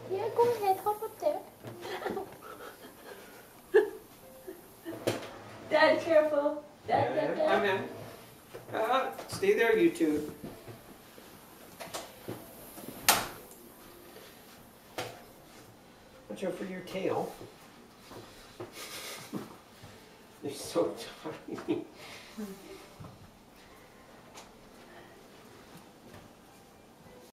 Yeah, go ahead, hop up there. Dad, careful. Dad. I'm in. Stay there, you two. Watch out for your tail. They're so tiny.